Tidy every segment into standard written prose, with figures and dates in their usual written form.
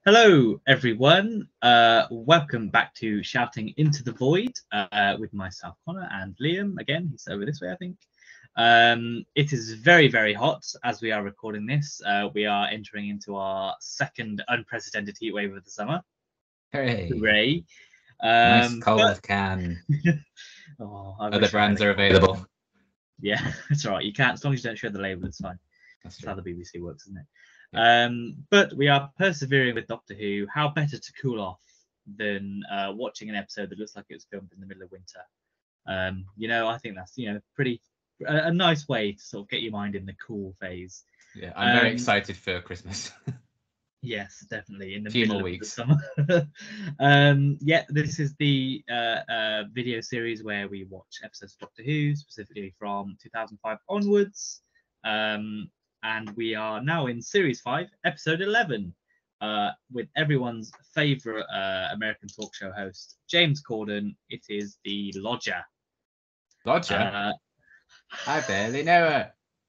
Hello, everyone. Welcome back to Shouting Into the Void with myself, Connor, and Liam. Again, he's over this way, I think. It is very, very hot as we are recording this. We are entering into our second unprecedented heat wave of the summer. Hooray. Nice cold can. Other brands are available. Yeah, that's all right. You can't, as long as you don't show the label, it's fine. That's how the BBC works, isn't it? Yeah. But we are persevering with Doctor Who. How better to cool off than watching an episode that looks like it was filmed in the middle of winter? I think that's pretty a nice way to sort of get your mind in the cool phase. Yeah, I'm very excited for Christmas. Yes, definitely. In the few middle more of weeks. the summer. This is the video series where we watch episodes of Doctor Who, specifically from 2005 onwards. And we are now in Series 5, Episode 11, with everyone's favourite American talk show host, James Corden. It is the Lodger. Lodger? I barely know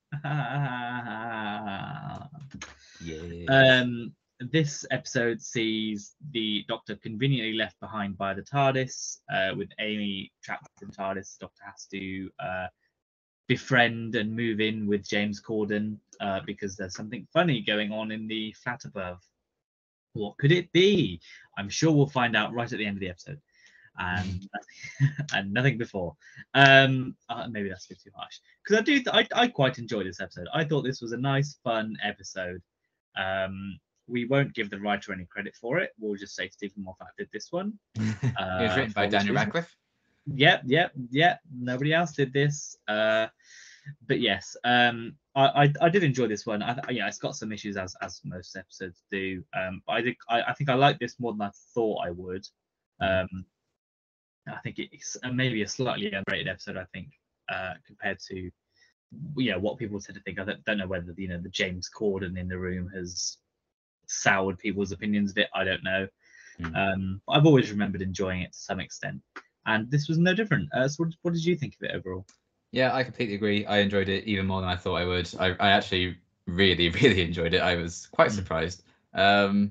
her. Yes. This episode sees the Doctor conveniently left behind by the TARDIS, with Amy trapped in TARDIS. The Doctor has to befriend and move in with James Corden because there's something funny going on in the flat above. What could it be? I'm sure we'll find out right at the end of the episode, and and nothing before. Maybe that's a bit too harsh, because I quite enjoyed this episode. I thought this was a nice, fun episode. We won't give the writer any credit for it. We'll just say Stephen Moffat did this one. It was written by Daniel Radcliffe. Yep. Nobody else did this. But yes, I did enjoy this one. It's got some issues as most episodes do. But I think I like this more than I thought I would. I think it's maybe a slightly underrated episode. I think compared to what people tend to think. I don't know whether the James Corden in the room has soured people's opinions of it. I don't know. I've always remembered enjoying it to some extent, and this was no different. So what did you think of it overall? Yeah, I completely agree. I enjoyed it even more than I thought I would. I actually really, really enjoyed it. I was quite surprised. I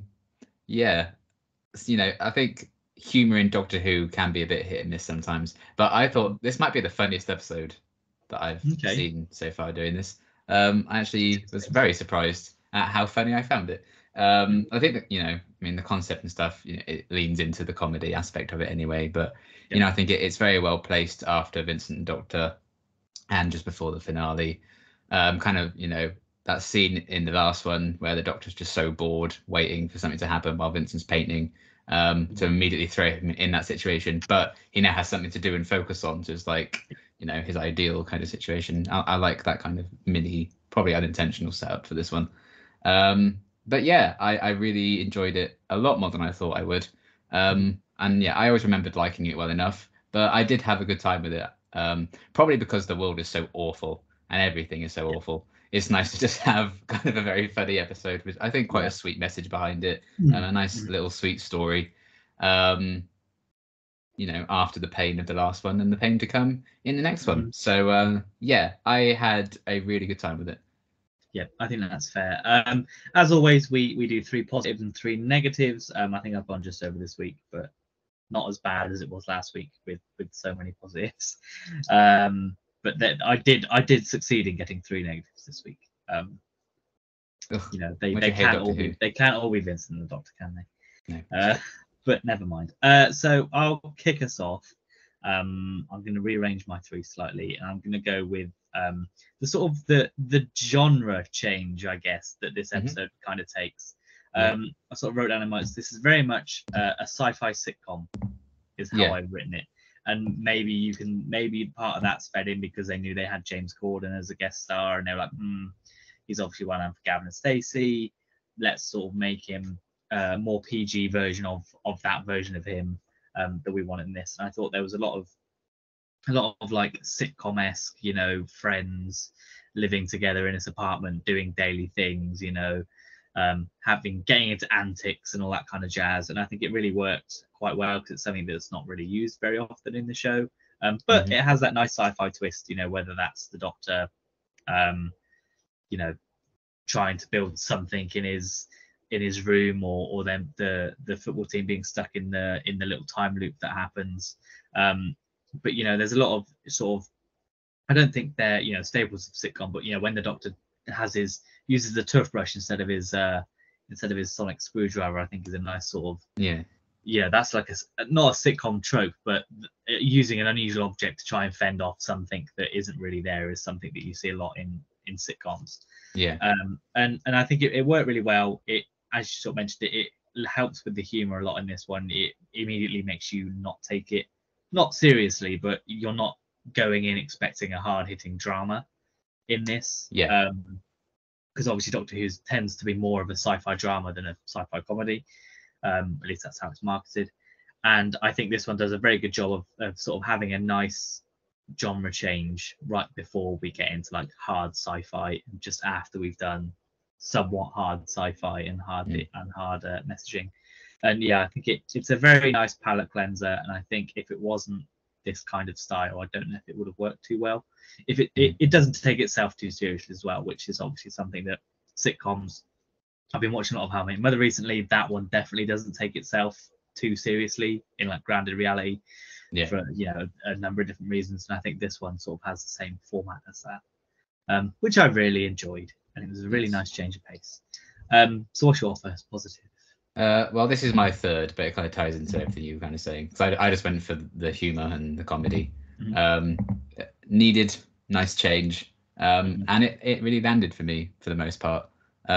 think humor in Doctor Who can be a bit hit and miss sometimes, but I thought this might be the funniest episode that I've seen so far doing this. I actually was very surprised at how funny I found it. I think that, the concept and stuff, it leans into the comedy aspect of it anyway, but I think it's very well placed after Vincent and Doctor and just before the finale. That scene in the last one where the Doctor's just so bored waiting for something to happen while Vincent's painting, to immediately throw him in that situation, but he now has something to do and focus on, just like his ideal kind of situation. I like that kind of mini, probably unintentional setup for this one. But yeah, I really enjoyed it a lot more than I thought I would. And yeah, I always remembered liking it well enough, but I did have a good time with it. Probably because the world is so awful and everything is so awful. It's nice to just have kind of a very funny episode with, I think, quite a sweet message behind it, and a nice little sweet story. After the pain of the last one and the pain to come in the next one. So I had a really good time with it. Yeah, I think that's fair. As always, we do 3 positives and 3 negatives. I think I've gone just over this week, but not as bad as it was last week with so many positives. But I did succeed in getting 3 negatives this week. They can't all be Vincent and the Doctor, can they? No. But never mind. So I'll kick us off. I'm going to rearrange my 3 slightly, and I'm going to go with the sort of the genre change, I guess, that this episode kind of takes. I sort of wrote down in my notes, this is very much a sci-fi sitcom, is how I've written it. And maybe part of that's fed in because they knew they had James Corden as a guest star, and they were like, he's obviously one for Gavin and Stacey. Let's sort of make him a more PG version of that version of him that we want in this. And I thought there was a lot of like sitcom-esque, friends living together in this apartment, doing daily things, getting into antics and all that kind of jazz. And I think it really worked quite well because it's something that's not really used very often in the show. But it has that nice sci-fi twist, whether that's the Doctor, trying to build something in his in his room, or then the football team being stuck in the little time loop that happens. But there's a lot of sort of, I don't think they're staples of sitcom, but when the Doctor uses the toothbrush instead of his sonic screwdriver, I think is a nice sort of that's like not a sitcom trope, but using an unusual object to try and fend off something that isn't really there is something that you see a lot in sitcoms. And I think it worked really well. It, as you sort of mentioned, it helps with the humor a lot in this one. It immediately makes you not take it not seriously, but you're not going in expecting a hard-hitting drama in this. Because obviously Doctor Who tends to be more of a sci-fi drama than a sci-fi comedy. At least that's how it's marketed. And I think this one does a very good job of sort of having a nice genre change right before we get into like hard sci-fi, and just after we've done somewhat hard sci-fi and hard messaging. And I think it's a very nice palate cleanser. And I think if it wasn't this kind of style, I don't know if it would have worked too well. If it doesn't take itself too seriously as well, which is obviously something that sitcoms, I've been watching a lot of How I Met Your Mother recently. That one definitely doesn't take itself too seriously in like grounded reality for a number of different reasons. And I think this one sort of has the same format as that, which I really enjoyed, and it was a really nice change of pace. So what's your first positive? Well, this is my third, but it kind of ties into everything you were kind of saying. So I just went for the humor and the comedy. Needed nice change, and it really landed for me for the most part.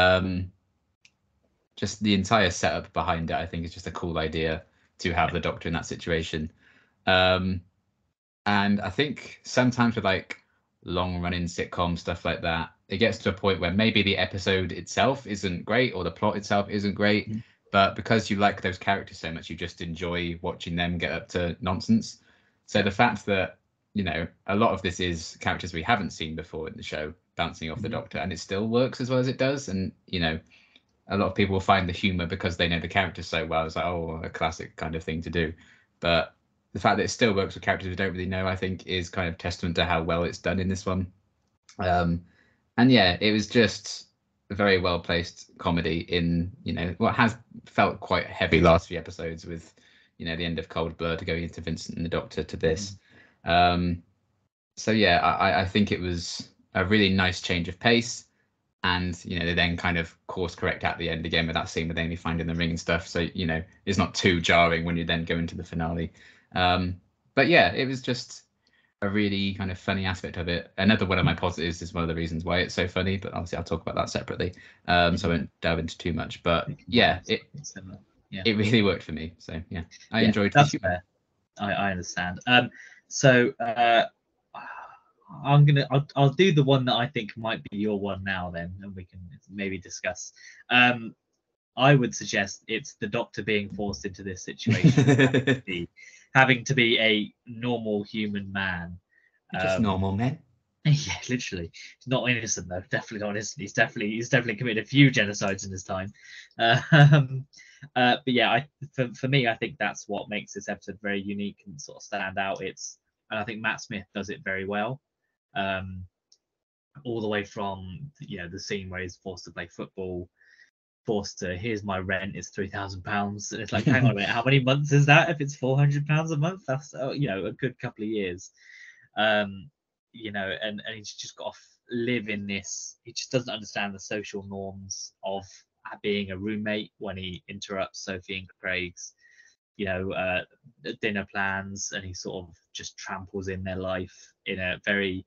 Just the entire setup behind it, I think, is just a cool idea to have the Doctor in that situation. And I think sometimes with like long-running sitcom stuff like that, it gets to a point where maybe the episode itself isn't great or the plot itself isn't great, but because you like those characters so much, you just enjoy watching them get up to nonsense. So the fact that a lot of this is characters we haven't seen before in the show bouncing off the Doctor, and it still works as well as it does. And a lot of people will find the humor because they know the characters so well. It's like, oh, a classic kind of thing to do. But the fact that it still works with characters we don't really know, I think, is kind of testament to how well it's done in this one. And it was just a very well placed comedy in what has felt quite heavy last few episodes, with the end of Cold Blood going into Vincent and the Doctor to this. So I think it was a really nice change of pace. And they then kind of course correct at the end again with that scene with Amy finding the ring and stuff. So it's not too jarring when you then go into the finale. But it was just a really kind of funny aspect of it. Another one of my positives is one of the reasons why it's so funny, but obviously I'll talk about that separately. So I won't delve into too much. But it really worked for me. So I enjoyed that's fair. I understand. So I'll do the one that I think might be your one now then, and we can maybe discuss. I would suggest it's the Doctor being forced into this situation, having to be a normal human man. Just normal men. Yeah, literally. He's not innocent though. Definitely not innocent. He's definitely committed a few genocides in his time. But for me, I think that's what makes this episode very unique and sort of stand out. And I think Matt Smith does it very well. All the way from the scene where he's forced to play football, forced to, here's my rent, it's £3,000. It's like, hang on a minute, how many months is that? If it's £400 a month, that's a good couple of years. And he's just got to live in this. He just doesn't understand the social norms of being a roommate when he interrupts Sophie and Craig's dinner plans, and he sort of just tramples in their life in a very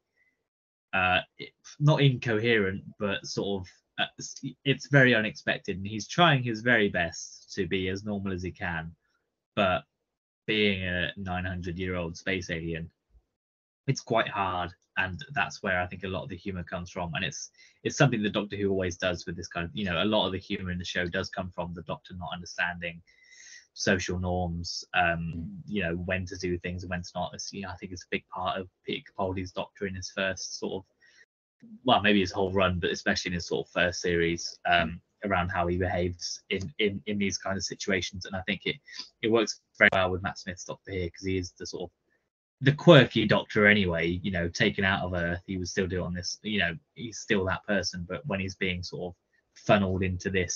not incoherent, but sort of it's very unexpected, and he's trying his very best to be as normal as he can, but being a 900-year-old space alien, it's quite hard. And that's where I think a lot of the humor comes from, and it's something that Doctor Who always does with this kind of a lot of the humor in the show does come from the Doctor not understanding social norms, when to do things and when to not. I think it's a big part of Peter Capaldi's Doctor in his first sort of, well, maybe his whole run, but especially in his sort of first series, around how he behaves in these kind of situations. And I think it works very well with Matt Smith's Doctor here, because he is the sort of the quirky Doctor anyway. Taken out of Earth, he would still do it on this. He's still that person, but when he's being sort of funneled into this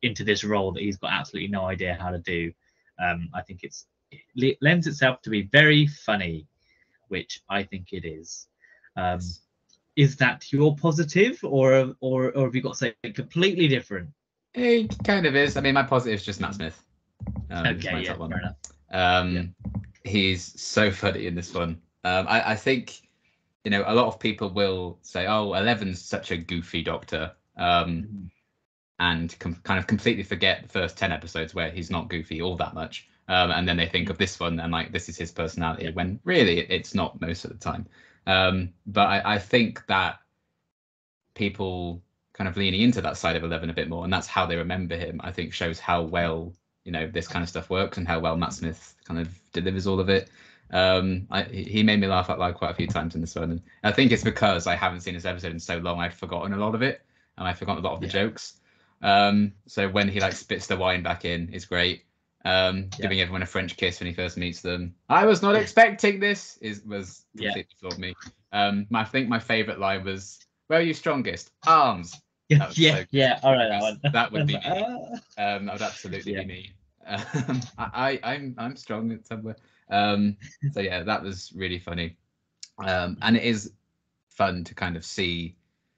into this role that he's got absolutely no idea how to do. I think it lends itself to be very funny, which I think it is. Is that your positive, or have you got something completely different? It kind of is. I mean, my positive is just Matt Smith. Okay, yeah, fair enough. He's so funny in this one. I think, a lot of people will say, "Oh, Eleven's such a goofy Doctor," and kind of completely forget the first 10 episodes where he's not goofy all that much, and then they think of this one and like this is his personality, when really it's not most of the time. But I think that people kind of leaning into that side of 11 a bit more, and that's how they remember him, I think shows how well this kind of stuff works and how well Matt Smith kind of delivers all of it. He made me laugh out loud quite a few times in this one, and I think it's because I haven't seen this episode in so long I'd forgotten a lot of it, and I've forgotten a lot of the jokes. So when he like spits the wine back in is great. Giving everyone a French kiss when he first meets them. I was not expecting this. Was completely floored me. I think my favorite line was, "Where are you strongest? Arms." All right, that one. That would be me. That would absolutely be me. I'm strong somewhere. So yeah, that was really funny. And it is fun to kind of see,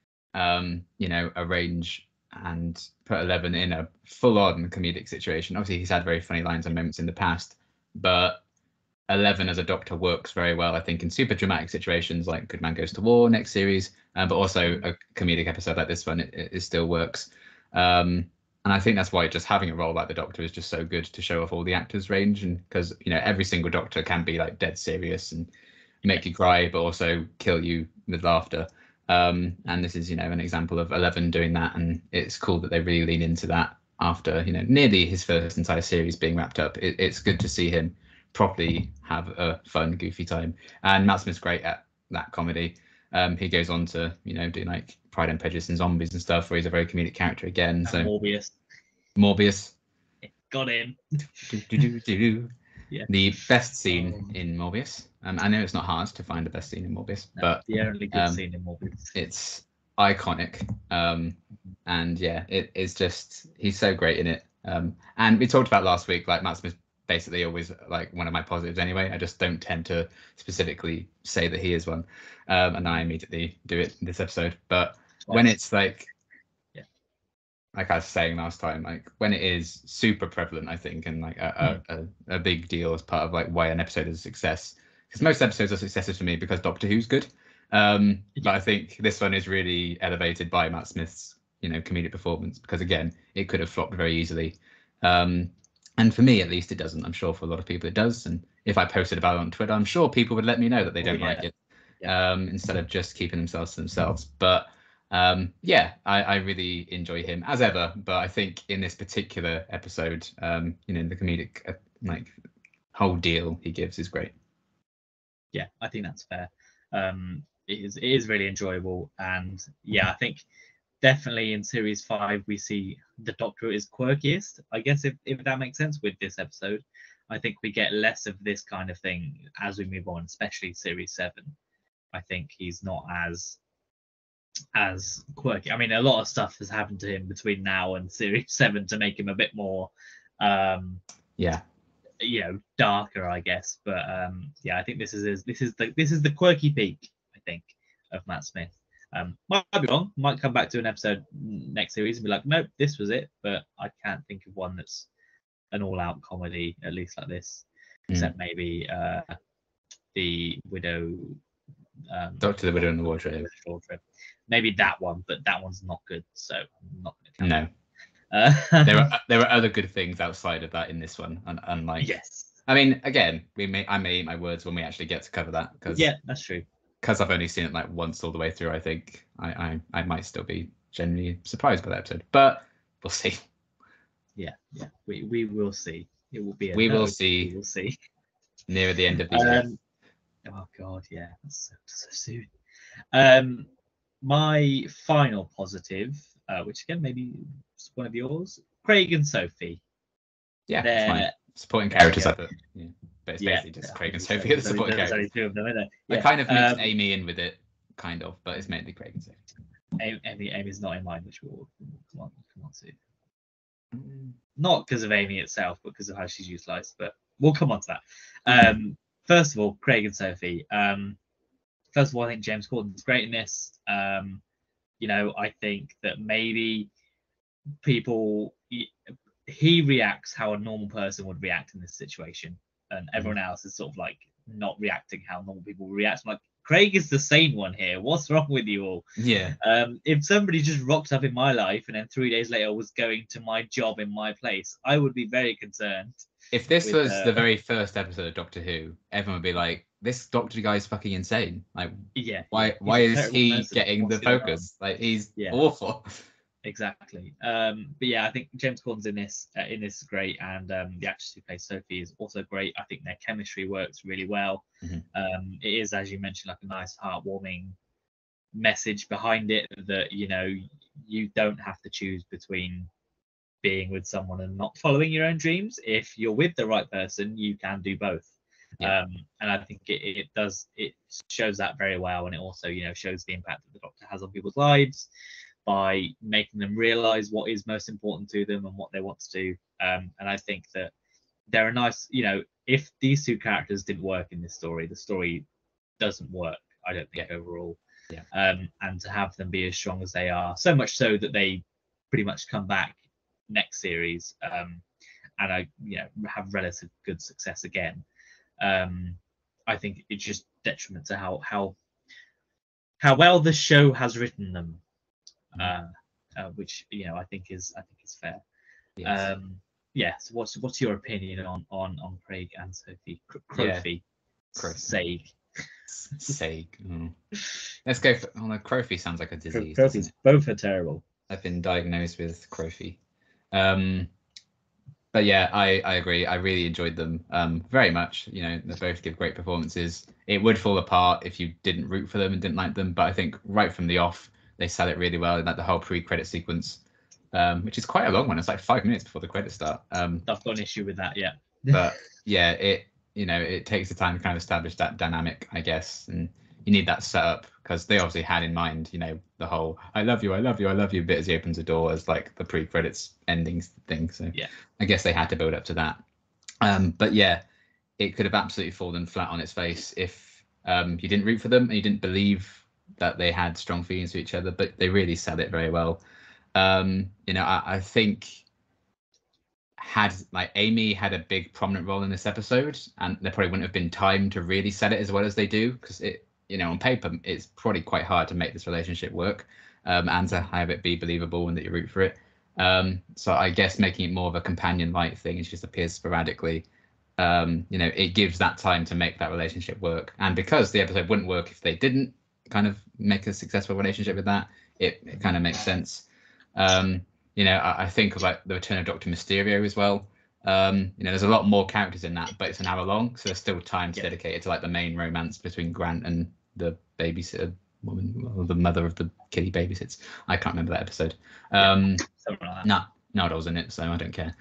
arrange and put 11 in a full-on comedic situation. Obviously, he's had very funny lines and moments in the past, but 11 as a Doctor works very well, I think, in super dramatic situations like Good Man Goes to War next series, but also a comedic episode like this one, it still works. And I think that's why just having a role like the Doctor is just so good to show off all the actors' range, and because every single Doctor can be like dead serious and make you cry, but also kill you with laughter. And this is an example of 11 doing that, and it's cool that they really lean into that after nearly his first entire series being wrapped up. It's good to see him properly have a fun, goofy time, and Matt Smith's great at that comedy. He goes on to do like Pride and Prejudice and Zombies and stuff, where he's a very comedic character again. And so Morbius got him. Yeah. The best scene in Morbius. I know it's not hard to find the best scene in Morbius, but the only good scene in Morbius. It's iconic, and yeah, it's just he's so great in it. And we talked about last week, like Matt Smith basically always like one of my positives anyway. I just don't tend to specifically say that he is one, and I immediately do it in this episode. But when it's like I was saying last time, like when it is super prevalent, I think, and like a big deal as part of like why an episode is a success. Because most episodes are successes for me because Doctor Who's good. But I think this one is really elevated by Matt Smith's, comedic performance, because again, it could have flopped very easily. And for me, at least, it doesn't. I'm sure for a lot of people it does. And if I posted about it on Twitter, I'm sure people would let me know that they don't like it, instead of just keeping themselves to themselves. But I really enjoy him as ever, but I think in this particular episode, the comedic like whole deal he gives is great. Yeah, I think that's fair. It is really enjoyable, and I think definitely in series 5 we see the Doctor is quirkiest, I guess, if that makes sense. With this episode, I think we get less of this kind of thing as we move on, especially series 7. I think he's not as quirky. I mean, a lot of stuff has happened to him between now and series 7 to make him a bit more darker, I guess. But I think this is the quirky peak, I think, of Matt Smith. Might be wrong, might come back to an episode next series and be like, nope, this was it. But I can't think of one that's an all-out comedy, at least like this, except maybe the Widow. Doctor, the Widow and the Wardrobe. Maybe that one, but that one's not good, so I'm not going to count. No. There are other good things outside of that in this one, and like I mean, again, I may eat my words when we actually get to cover that, because that's true. Because I've only seen it like once all the way through, I think I might still be genuinely surprised by that episode, but we'll see. We will see. It will be. We will see near the end of the year. Oh God, yeah, that's so soon. My final positive, which again maybe is one of yours, Craig and Sophie. Yeah, that's fine. Supporting characters, I put. Yeah, but it's basically just Craig and Sophie are the supporting characters. Only 2 of them, isn't it? I kind of mixed Amy in with it, kind of, but it's mainly Craig and Sophie. Amy's not in mine, which we'll come on to. not because of Amy itself, but because of how she's utilised. But we'll come on to that. First of all, Craig and Sophie. First of all, I think James Corden's great in this. I think that maybe people he reacts how a normal person would react in this situation, and everyone else is sort of like not reacting how normal people react. I'm like, Craig is the sane one here. What's wrong with you all? Yeah. If somebody just rocked up in my life and then 3 days later was going to my job in my place, I would be very concerned. If this was the very first episode of Doctor Who, everyone would be like, "This Doctor guy's fucking insane. Like, why is he getting the focus? Like, he's awful." Exactly. But yeah, I think James Corden's in this is great, and the actress who plays Sophie is also great. I think their chemistry works really well. It is, as you mentioned, like a nice, heartwarming message behind it that you don't have to choose between being with someone and not following your own dreams. If you're with the right person, you can do both. And I think it shows that very well, and it also shows the impact that the Doctor has on people's lives by making them realize what is most important to them and what they want to do. And I think that they're a nice, if these two characters didn't work in this story, the story doesn't work, I don't think, overall. And to have them be as strong as they are, so much so that they pretty much come back next series, and I have relative good success again. I think it's just detriment to how well the show has written them. Which I think is fair. Yes. So what's your opinion on Craig and Sophie? Crofy. Sag. Let's go for. Oh no, Crofy sounds like a disease. Crofy's both are terrible. I've been diagnosed with Crofy. But yeah, I agree. I really enjoyed them very much. They both give great performances. It would fall apart if you didn't root for them and didn't like them, but I think right from the off, they sell it really well in like the whole pre-credit sequence, which is quite a long one. It's like 5 minutes before the credits start. I've got an issue with that, yeah. But yeah, it takes the time to kind of establish that dynamic, I guess, and you need that setup because they obviously had in mind, the whole "I love you, I love you, I love you" bit as he opens the door as like the pre-credits endings thing. So yeah, I guess they had to build up to that. But yeah, it could have absolutely fallen flat on its face if you didn't root for them and you didn't believe that they had strong feelings for each other, but they really sell it very well. I think had like Amy had a big prominent role in this episode, and there probably wouldn't have been time to really sell it as well as they do, because it on paper it's probably quite hard to make this relationship work, and to have it be believable and that you root for it. So I guess making it more of a companion-like thing, it just appears sporadically. It gives that time to make that relationship work, and because the episode wouldn't work if they didn't kind of make a successful relationship with that, it kind of makes sense. I think of like the return of Dr. Mysterio as well. There's a lot more characters in that, but it's an hour long, so there's still time dedicated to like the main romance between Grant and the babysitter woman, or the mother of the kid he babysits. I can't remember that episode. No, I was in it, so I don't care.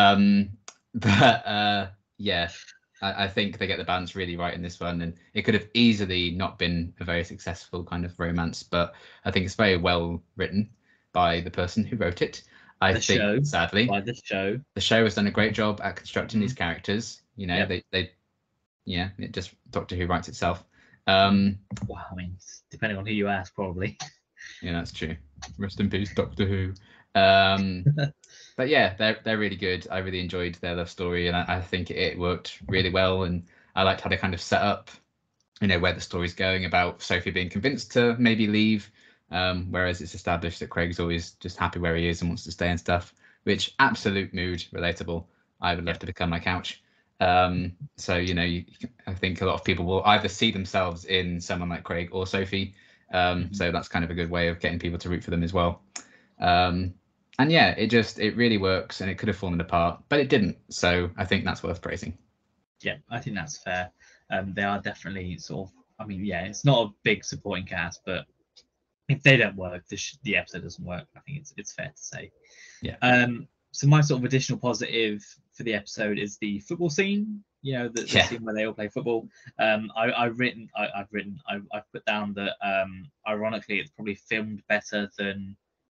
I think they get the balance really right in this one, and it could have easily not been a very successful kind of romance, but I think it's very well written by the person who wrote it. Sadly, by the show has done a great job at constructing these characters. It just Doctor Who writes itself. Well, I mean, depending on who you ask, probably. Yeah, that's true. Rest in peace, Doctor Who. But yeah, they're really good. I really enjoyed their love story, and I think it worked really well. And I liked how they kind of set up, where the story's going about Sophie being convinced to maybe leave, whereas it's established that Craig's always just happy where he is and wants to stay and stuff. Which absolute mood, relatable. I would love to become my couch. I think a lot of people will either see themselves in someone like Craig or Sophie. So that's kind of a good way of getting people to root for them as well. And yeah, it really works, and it could have fallen apart, but it didn't. So I think that's worth praising. Yeah, I think that's fair. They are definitely sort of, I mean, yeah, it's not a big supporting cast, but if they don't work, the episode doesn't work. I think it's fair to say. Yeah. So my sort of additional positive for the episode is the football scene. The scene where they all play football. I've put down that ironically it's probably filmed better than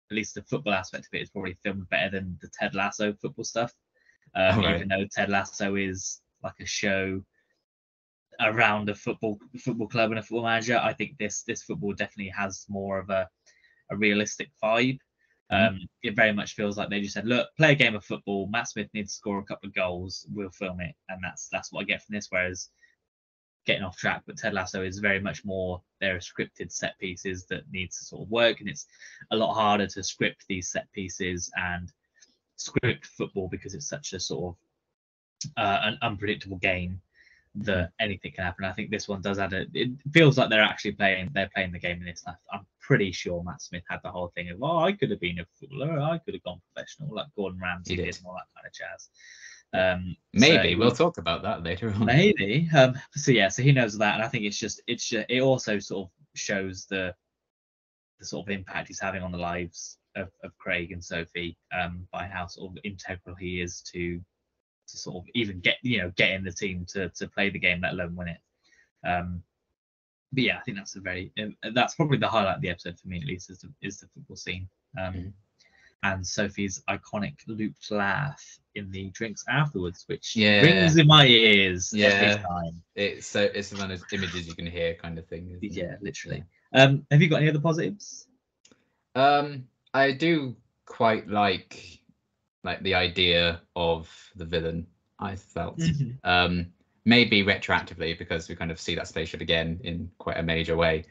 at least the football aspect of it is probably filmed better than the Ted Lasso football stuff. Right. Even though Ted Lasso is like a show around a football club and a football manager, I think this football definitely has more of a realistic vibe. It very much feels like they just said, look, play a game of football. Matt Smith needs to score a couple of goals. We'll film it, and that's what I get from this. Whereas, getting off track, but Ted Lasso is very much more, there are scripted set pieces that need to sort of work, and it's a lot harder to script these set pieces and script football because it's such a sort of an unpredictable game that anything can happen. I think this one does it feels like they're playing the game in this. I'm pretty sure Matt Smith had the whole thing of, I could have been a footballer, I could have gone professional, like Gordon Ramsay did, and all that kind of jazz. Maybe we'll talk about that later on. Maybe. So he knows that, and I think it also sort of shows the sort of impact he's having on the lives of Craig and Sophie, by how sort of integral he is to sort of even get in the team to play the game, let alone win it. But yeah, I think that's probably the highlight of the episode for me, at least, is the football scene. And Sophie's iconic looped laugh in the drinks afterwards, which rings in my ears every time. It's one of those images you can hear, kind of thing. Yeah, literally. Have you got any other positives? I do quite like the idea of the villain. I felt maybe retroactively, because we kind of see that spaceship again in quite a major way.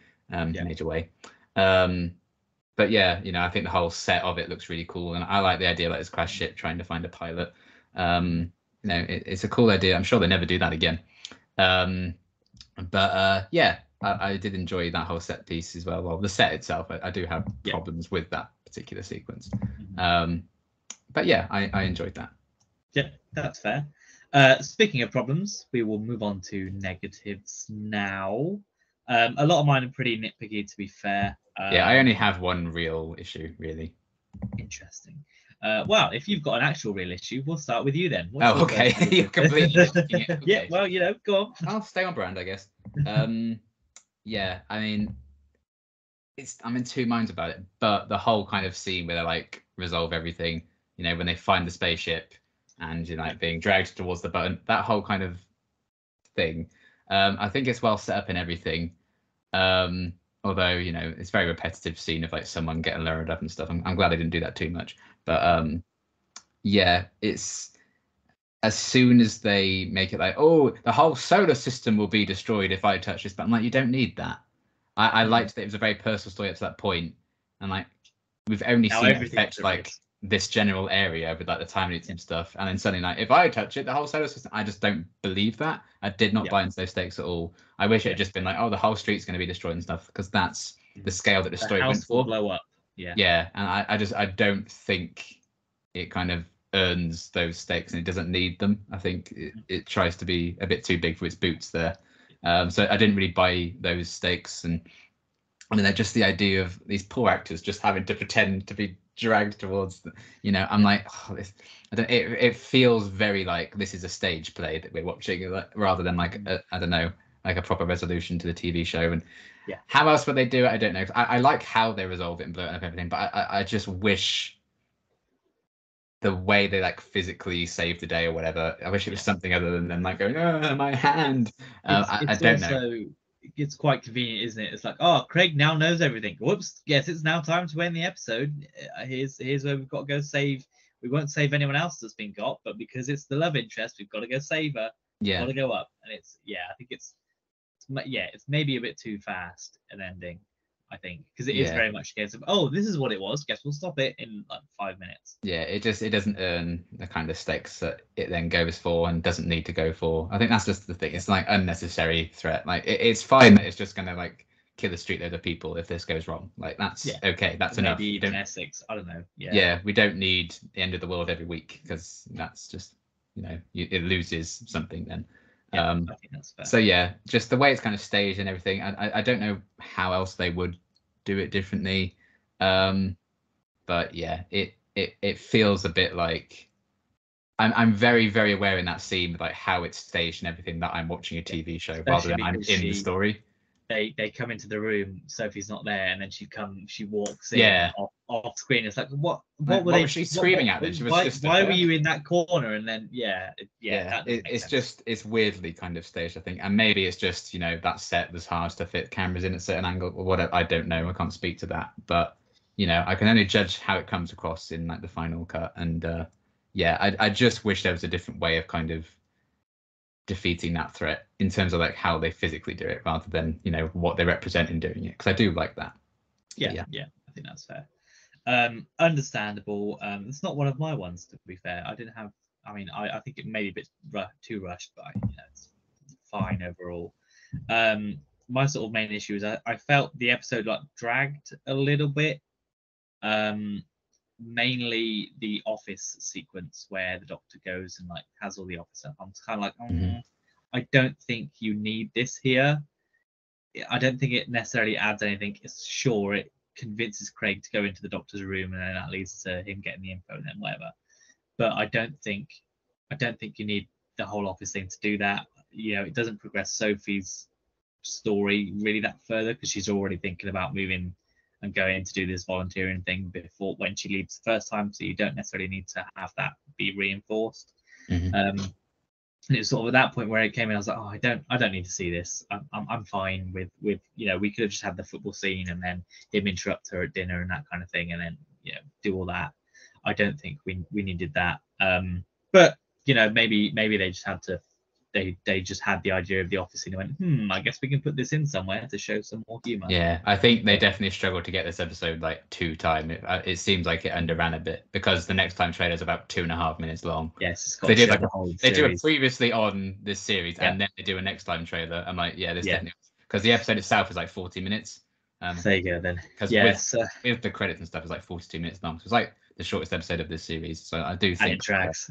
But yeah, I think the whole set of it looks really cool, and I like the idea, like this crash ship trying to find a pilot. It's a cool idea. I'm sure they never do that again. But yeah, I did enjoy that whole set piece as well. Well, the set itself, I do have problems with that particular sequence. But yeah, I enjoyed that. Yeah, that's fair. Speaking of problems, we will move on to negatives now. A lot of mine are pretty nitpicky, to be fair. I only have one real issue, really. Interesting. Well, if you've got an actual real issue, we'll start with you then. Okay. You're completely okay. Yeah, well, go on. I'll stay on brand, I guess. Yeah, I mean, I'm in two minds about it, but the whole kind of scene where they like resolve everything, when they find the spaceship and being dragged towards the button, that whole kind of thing, I think it's well set up in everything. Although it's very repetitive scene of like someone getting lowered up and stuff. I'm glad I didn't do that too much, but yeah, it's as soon as they make it like, oh, the whole solar system will be destroyed if I touch this, but I'm like, you don't need that. I liked that it was a very personal story up to that point, and like we've only seen it affect like this general area with like the time limits and stuff, and then suddenly like if I touch it, the whole solar system, I just don't believe that. I did not buy into those stakes at all. I wish it had just been like, oh, the whole street's going to be destroyed and stuff, because that's the scale that the story went for. Blow up. Yeah, and I don't think it kind of earns those stakes, and it doesn't need them. I think it tries to be a bit too big for its boots there. So I didn't really buy those stakes, and I mean, they're just the idea of these poor actors just having to pretend to be dragged towards I'm like, oh, it feels very like this is a stage play that we're watching, rather than like I don't know, like a proper resolution to the TV show. And how else would they do it? I don't know. I like how they resolve it and blow it up and everything, but I just wish the way they like physically save the day or whatever, I wish it was something other than like going, oh, my hand. I don't know. It's quite convenient, isn't it? It's like, oh, Craig now knows everything. Whoops, yes, it's now time to end the episode. Here's where we've got to go save. We won't save anyone else that's been got, but because it's the love interest, we've got to go save her. Yeah, got to go up, and I think it's maybe a bit too fast an ending. I think, because it is very much a case of, oh, this is what it was. Guess we'll stop it in like 5 minutes. Yeah, it doesn't earn the kind of stakes that it then goes for and doesn't need to go for. I think that's just the thing. It's like unnecessary threat. Like it's fine that it's just gonna like kill a street load of people if this goes wrong. Like that's okay. That's enough. Maybe even Essex. I don't know. Yeah, we don't need the end of the world every week, because that's just it loses something then. I think that's fair. So yeah, just the way it's kind of staged and everything. I don't know how else they would do it differently, but yeah, it feels a bit like I'm very, very aware in that scene with like how it's staged and everything that I'm watching a TV show rather than I'm in the story. They come into the room, Sophie's not there, and then she walks in off screen. It's like what was she screaming at then? She was just why were you in that corner? And then it's weirdly kind of staged, I think, and maybe it's just, you know, that set was hard to fit cameras in at certain angle or whatever. I don't know. I can't speak to that, but you know, I can only judge how it comes across in like the final cut. And I just wish there was a different way of kind of defeating that threat in terms of like how they physically do it rather than, you know, what they represent in doing it, because I do like that. Yeah, I think that's fair. Understandable. It's not one of my ones, to be fair. I think it may be a bit too rushed, but it's fine overall. My sort of main issue is I felt the episode like dragged a little bit. Mainly the office sequence where the Doctor goes and like has all the office stuff. I'm kind of like, I don't think you need this here. I don't think it necessarily adds anything. It's sure it convinces Craig to go into the Doctor's room, and then that leads to him getting the info and then whatever. But I don't think you need the whole office thing to do that. You know, it doesn't progress Sophie's story really that further because she's already thinking about moving and going to do this volunteering thing before when she leaves the first time. So you don't necessarily need to have that be reinforced. And it was sort of at that point where it came in, I was like, oh, I don't need to see this. I'm fine with you know, we could have just had the football scene and then him interrupt her at dinner and that kind of thing, and then, you know, do all that. I don't think we needed that. But you know, maybe they just had to. They just had the idea of the office scene and went, I guess we can put this in somewhere to show some more humor. Yeah, I think they definitely struggled to get this episode like to time. It seems like it underran a bit because the next time trailer is about 2.5 minutes long. Yes, they did like they do it previously on this series, and then they do a next time trailer. I'm like, definitely, because the episode itself is like 40 minutes. There you go then. Because with the credits and stuff, it's like 42 minutes long. So it's like the shortest episode of this series. So I do think and it drags.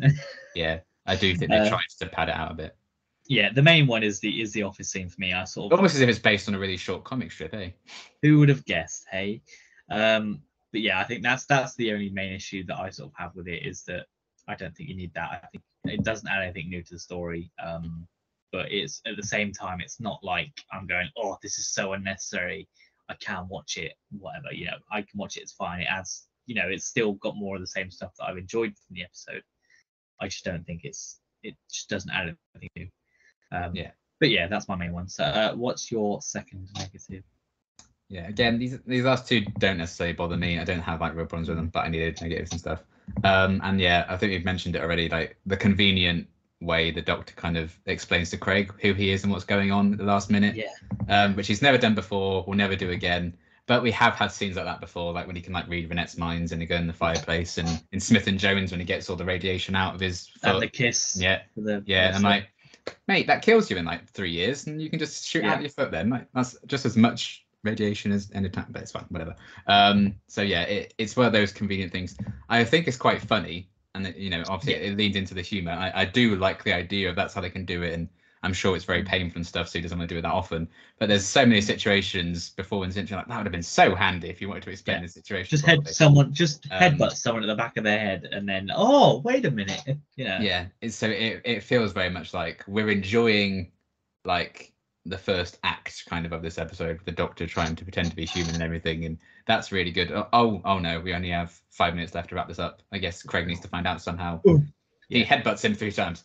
I do think they tried to pad it out a bit. Yeah, the main one is the office scene for me. I sort of almost as if it's based on a really short comic strip, eh? Who would have guessed, hey? But yeah, I think that's the only main issue that I sort of have with it, is that I don't think you need that. I think it doesn't add anything new to the story. But it's at the same time, it's not like I'm going, oh, this is so unnecessary, I can't watch it, whatever. You know, I can watch it, it's fine. It adds, you know, it's still got more of the same stuff that I've enjoyed from the episode. I just don't think it just doesn't add anything new. But yeah, that's my main one. So what's your second negative? Yeah, again, these last two don't necessarily bother me. I don't have like real problems with them, but I needed negatives and stuff. And yeah, I think we've mentioned it already, like the convenient way the Doctor kind of explains to Craig who he is and what's going on at the last minute. Which he's never done before, will never do again. But we have had scenes like that before, like when he can like read Renette's minds and he go in the fireplace, and in Smith and Jones when he gets all the radiation out of his foot. And the kiss. And I'm like, mate, that kills you in like 3 years, and you can just shoot out your foot then. Like, that's just as much radiation as any time, but it's fine, whatever. So yeah, it's one of those convenient things. I think it's quite funny, and you know, obviously it leans into the humor. I do like the idea of that's how they can do it, and I'm sure it's very painful and stuff, so he doesn't want to do it that often. But there's so many situations before when Zinch like, that would have been so handy if you wanted to explain the situation. Just headbutt someone at the back of their head, and then, oh, wait a minute. Yeah. It feels very much like we're enjoying like the first act kind of this episode, the Doctor trying to pretend to be human and everything, and that's really good. Oh no, we only have 5 minutes left to wrap this up. I guess Craig needs to find out somehow. He headbutts him 3 times.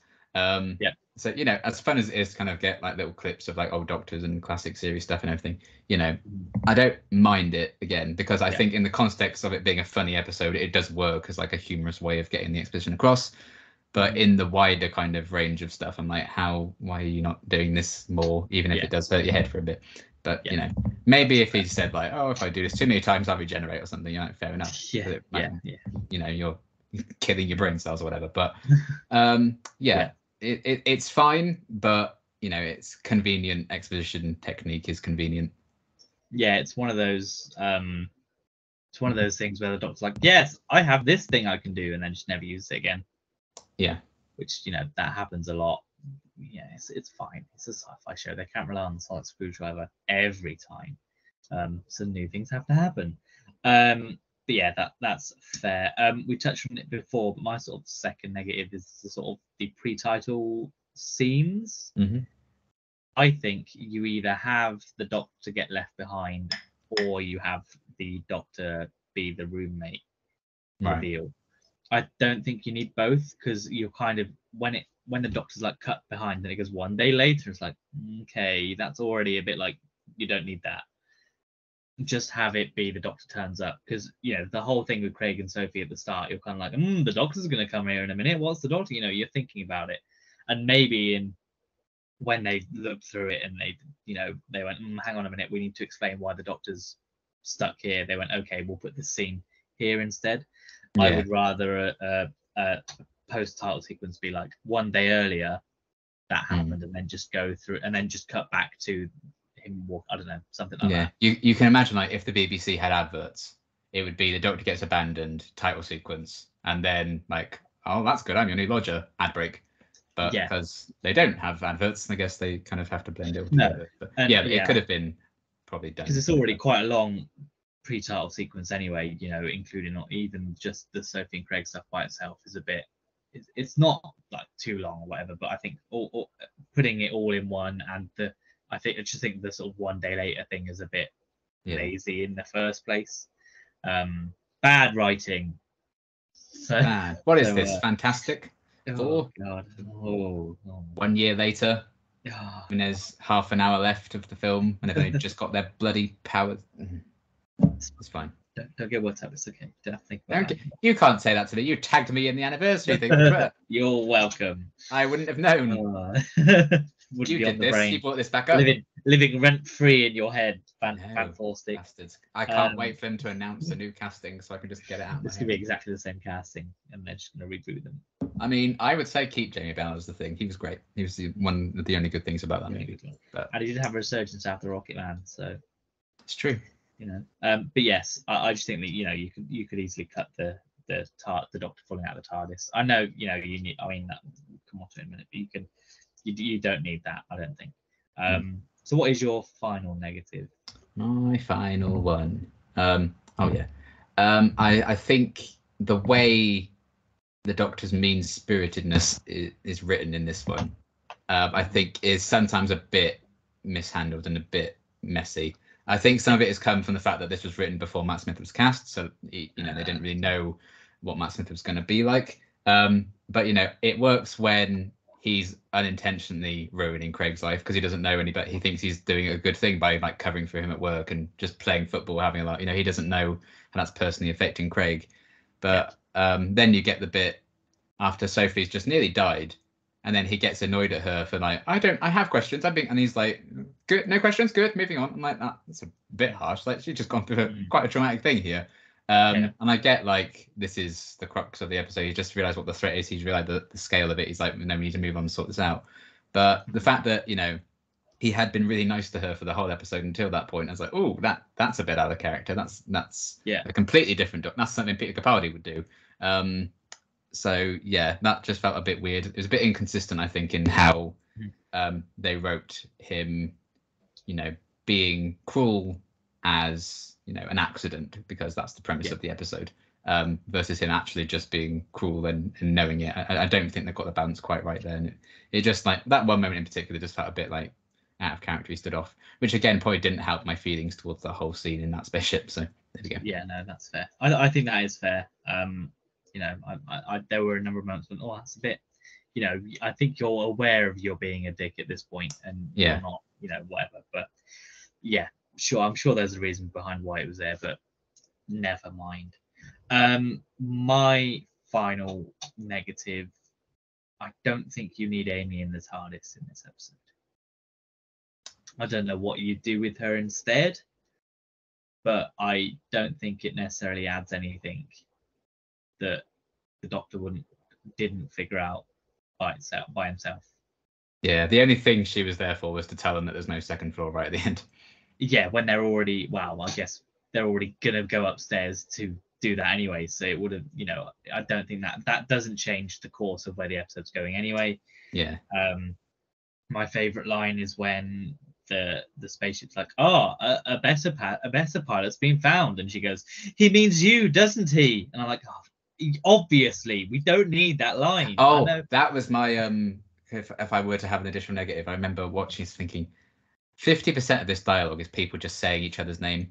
So, you know, as fun as it is to kind of get like little clips of like old Doctors and classic series stuff and everything, you know, I don't mind it, again, because I think in the context of it being a funny episode, it does work as like a humorous way of getting the exposition across. But in the wider kind of range of stuff, I'm like, why are you not doing this more, even if it does hurt your head for a bit? But, you know, maybe if he said like, oh, if I do this too many times, I'll regenerate or something, you know, fair enough. You know, you're killing your brain cells or whatever. But it's fine, but you know, it's convenient. Exposition technique is convenient. Yeah, it's one of those things where the Doctor's like, yes, I have this thing I can do, and then just never use it again. Yeah, which, you know, that happens a lot. Yeah, it's fine. It's a sci-fi show. They can't rely on the solid screwdriver every time. So new things have to happen. But yeah, that's fair. We touched on it before, but my sort of second negative is the sort of the pre-title scenes. I think you either have the Doctor get left behind, or you have the Doctor be the roommate Right. reveal. I don't think you need both, because you're kind of when the Doctor's like cut behind and it goes 1 day later, it's like, okay, that's already a bit like, you don't need that. Just have it be the Doctor turns up, because the whole thing with Craig and Sophie at the start, you're kind of like, the Doctor's going to come here in a minute. What's the Doctor? You're thinking about it, and maybe when they looked through it and they went, hang on a minute, we need to explain why the Doctor's stuck here. They went, okay, we'll put this scene here instead. Yeah. I would rather a post-title sequence be like 1 day earlier that happened, and then just go through and then just cut back to him walk. I don't know, something like that. You can imagine, like, if the BBC had adverts, it would be the Doctor gets abandoned title sequence, and then like, oh, that's good, I'm your new lodger, ad break. But because they don't have adverts, I guess they kind of have to blend it all together. But it could have been probably done, because it's already quite a long pre-title sequence anyway, including not even just the Sophie and Craig stuff by itself is a bit, it's not like too long or whatever, but I think all putting it all in one, and I just think the sort of 1 day later thing is a bit lazy in the first place. Bad writing. Bad. What is this? Fantastic. Oh God. Oh. 1 year later, when there's half an hour left of the film and they've only just got their bloody powers. It's fine. Don't get worked up. It's okay. Don't have to think about that. You can't say that to me. You tagged me in the anniversary thing. You're welcome. I wouldn't have known. You did this. Brain. You brought this back up. Living rent free in your head. Fantastic. Bastards. I can't wait for them to announce a new casting so I can just get it out. This could be exactly the same casting, and they're just going to reboot them. I mean, I would say keep Jamie Bell as the thing. He was great. He was one of the only good things about that movie. But and he did have a resurgence after Rocket Man, so it's true. But yes, I just think that you could easily cut the Doctor falling out of the TARDIS. I know you need. I mean, that we'll come on to it in a minute, but you don't need that, I don't think. So what is your final negative? My final one. I think the way the Doctor's mean-spiritedness is written in this one, I think is sometimes a bit mishandled and a bit messy. I think some of it has come from the fact that this was written before Matt Smith was cast, so they didn't really know what Matt Smith was going to be like. But it works when he's unintentionally ruining Craig's life because he doesn't know any better. He thinks he's doing a good thing by like covering for him at work and just playing football, having a lot. He doesn't know how that's personally affecting Craig. But then you get the bit after Sophie's just nearly died, and then he gets annoyed at her for like, I have questions. And he's like, good, no questions, good, moving on. I'm like, that's a bit harsh. Like, she's just gone through quite a traumatic thing here. And I get like this is the crux of the episode. He just realized what the threat is. He's realized the scale of it. He's like, no, we need to move on and sort this out. But the fact that he had been really nice to her for the whole episode until that point, I was like, oh, that's a bit out of character. That's a completely different. That's something Peter Capaldi would do. So that just felt a bit weird. It was a bit inconsistent, I think, in how they wrote him, being cruel as an accident, because that's the premise of the episode, versus him actually just being cruel and knowing it. I don't think they've got the balance quite right there, and it just like that one moment in particular just felt a bit like out of character. He stood off, which again probably didn't help my feelings towards the whole scene in that spaceship. So there we go. Yeah, no, that's fair. I think that is fair. There were a number of moments when that's a bit. I think you're aware of you're being a dick at this point, and you're not, whatever. But yeah. Sure, I'm sure there's a reason behind why it was there, but never mind. My final negative, I don't think you need Amy in the TARDIS in this episode. I don't know what you do with her instead, but I don't think it necessarily adds anything that the Doctor didn't figure out by himself. Yeah, the only thing she was there for was to tell them that there's no second floor right at the end. Yeah, when they're already, I guess they're already gonna go upstairs to do that anyway. So it would have, I don't think that doesn't change the course of where the episode's going anyway. Yeah. My favorite line is when the spaceship's like, a better pilot's been found, and she goes, he means you, doesn't he? And I'm like, obviously we don't need that line. That was my if I were to have an additional negative, I remember watching this thinking 50% of this dialogue is people just saying each other's name.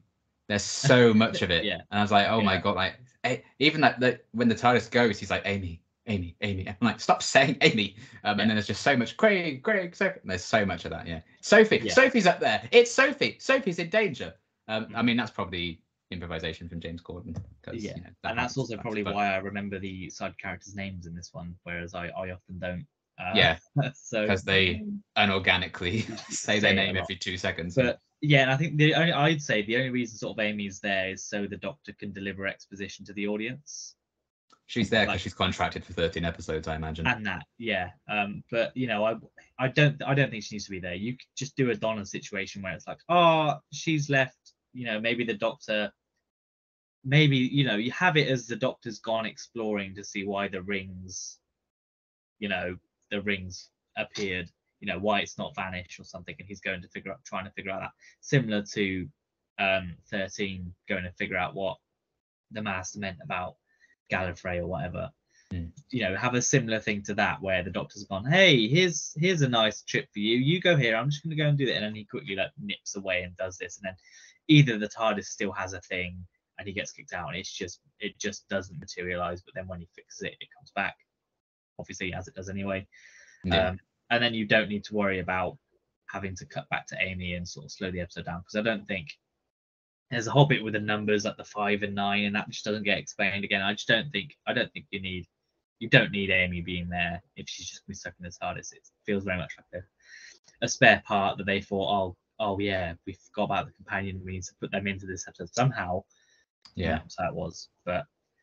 There's so much of it. Yeah. And I was like, oh my God, like even that when the TARDIS goes, he's like, Amy. I'm like, stop saying Amy. And then there's just so much Craig, Sophie. There's so much of that. Yeah. Sophie's up there. It's Sophie. Sophie's in danger. I mean, that's probably improvisation from James Corden. Yeah. And that's also probably why I remember the side characters' names in this one, whereas I often don't. Yeah. So because they unorganically say their name every 2 seconds. But and I think I'd say the only reason sort of Amy's there is so the Doctor can deliver exposition to the audience. She's there because she's contracted for 13 episodes, I imagine. And that, yeah. But I don't think she needs to be there. You could just do a Donna situation where it's like, oh, she's left. Maybe the Doctor. Maybe you have it as the Doctor's gone exploring to see why the rings. The rings appeared. Why it's not vanished or something, and he's trying to figure out that. Similar to 13, going to figure out what the Master meant about Gallifrey or whatever. Have a similar thing to that where the Doctor's gone, hey, here's a nice trip for you. You go here. I'm just going to go and do that, and then he quickly nips away and does this, and then either the TARDIS still has a thing and he gets kicked out, and it just doesn't materialize. But then when he fixes it, it comes back. Obviously, as it does anyway. Yeah. And then you don't need to worry about having to cut back to Amy and sort of slow the episode down, because I don't think there's a Hobbit with the numbers like the 5 and 9, and that just doesn't get explained again. I don't think you don't need Amy being there if she's just going to be stuck in the TARDIS. It feels very much like a spare part that they thought, oh yeah, we forgot about the companion. We need to put them into this episode somehow. Yeah, that's how it was. But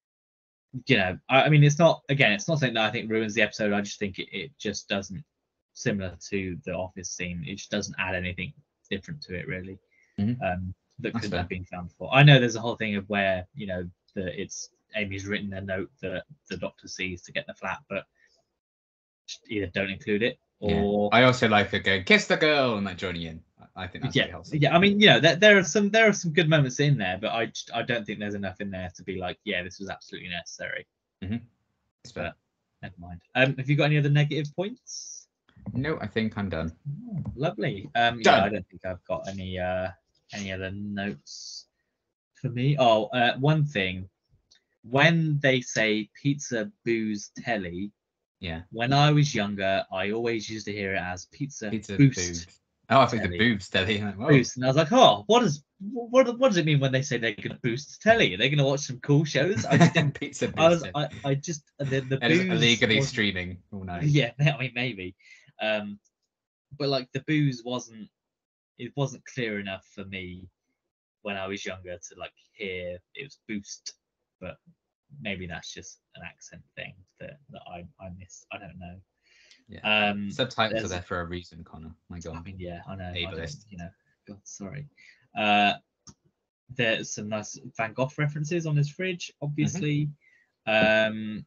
I mean, it's not something that I think ruins the episode. I just think it just doesn't, similar to the Office scene, it just doesn't add anything different to it really. That could have been found before. I know there's a whole thing of where it's Amy's written a note that the Doctor sees to get the flat, but either don't include it or I also like her going kiss the girl and joining in. I think that's really helpful. Yeah, I mean, there are some good moments in there, but I don't think there's enough in there to be like, yeah, this was absolutely necessary. But never mind. Have you got any other negative points? No, I think I'm done. Oh, lovely. I don't think I've got any other notes for me. One thing, when they say pizza, booze, telly. Yeah. When I was younger, I always used to hear it as pizza boost. Oh, I think the boobs telly. Like, boost, and I was like, oh, what does it mean when they say they're going to boost telly? Are they going to watch some cool shows? I just didn't. Pizza boost. I just the booze illegally streaming all night. Yeah, I mean maybe, but like the booze wasn't clear enough for me when I was younger to like hear it was boost, but maybe that's just an accent thing that I missed. I don't know. Yeah. Subtitles are there for a reason, Connor. My God. I mean, yeah, I know. Ableist. God, sorry. There's some nice Van Gogh references on his fridge, obviously. I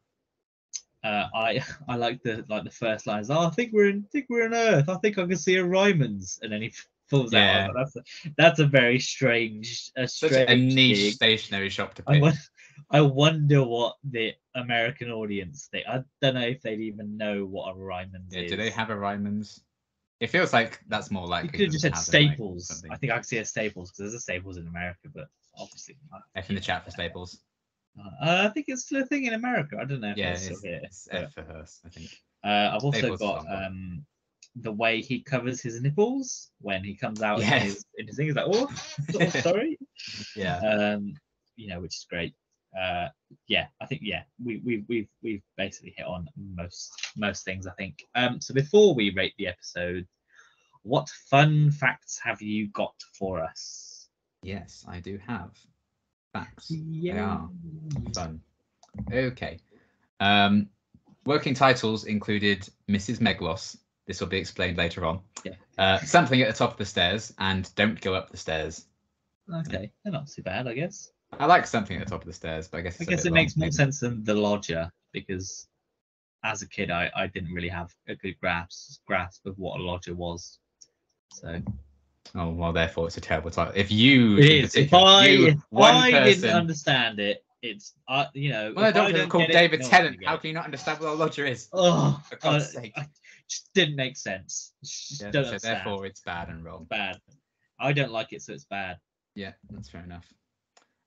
like the first lines. Oh, I think we're in Earth. I think I can see a Ryman's, and then he pulls out. That's a very strange, such a niche gig. Stationery shop to pick. I wonder what the American audience think. I don't know if they'd even know what a Ryman's is. Do they have a Ryman's? It feels like that's more likely. You could have just said Staples. I think I could see a Staples because there's a Staples in America, but obviously. F in the chat for Staples. I think it's still a thing in America. I don't know if it's still here. It's F for Hearst, I think. I've also Staples got the way he covers his nipples when he comes out in his thing. He's like, oh, sorry. Yeah. Which is great. I think we've basically hit on most things, I think. So before we rate the episode, what fun facts have you got for us? Yes, I do have facts. Yeah. They are fun. Okay. Working titles included Mrs. Meglos. This will be explained later on. Yeah. Something at the top of the stairs and Don't Go Up the Stairs. Okay, they're not too bad, I guess. I like Something at the Top of the Stairs, but I guess it makes more sense than The Lodger, because as a kid I didn't really have a good grasp of what a lodger was. So. Oh well, therefore it's a terrible title. If you, if I didn't understand it, it's Well, I don't call David Tennant. How can you not understand what a lodger is? Oh, for God's sake! It just didn't make sense. So therefore, it's bad and wrong. Bad. I don't like it, so it's bad. Yeah, that's fair enough.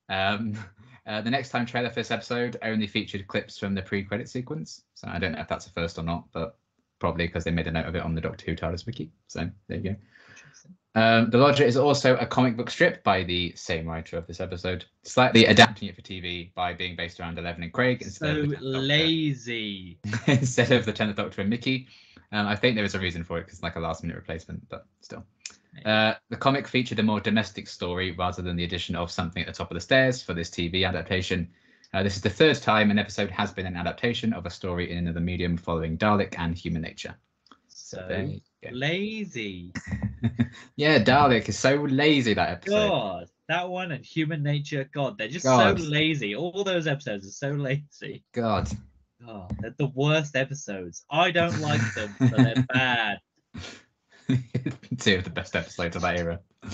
The Next Time trailer for this episode only featured clips from the pre-credit sequence, so I don't know if that's a first or not, but probably because they made a note of it on the Doctor Who TARDIS wiki. So there you go. The Lodger is also a comic book strip by the same writer of this episode, slightly adapting it for TV by being based around Eleven and Craig instead of the 10th lazy Doctor, instead of the 10th Doctor and Mickey. I think there was a reason for it because it's like a last-minute replacement, but still. The comic featured a more domestic story rather than the addition of something at the top of the stairs for this TV adaptation. This is the third time an episode has been an adaptation of a story in another medium following Dalek and Human Nature. So lazy. Yeah, Dalek is so lazy, that episode. God, that one and Human Nature. God, they're just so lazy. All those episodes are so lazy. God. Oh, they're the worst episodes. I don't like them, but they're bad. Two of the best episodes of that era.